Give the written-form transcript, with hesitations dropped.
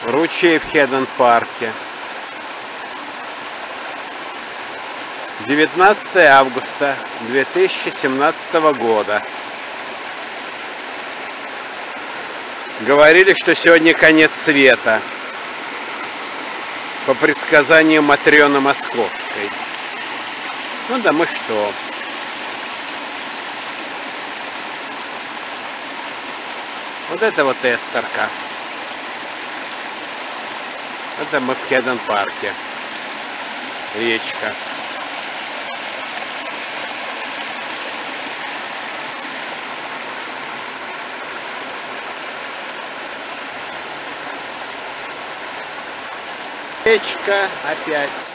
Ручей в Hedden парке. 19 августа 2017 года. Говорили, что сегодня конец света. По предсказанию Матрёны Московской. Ну да мы что? Вот это вот эстерка. Это мы в Hedden парке. Речка. Речка опять.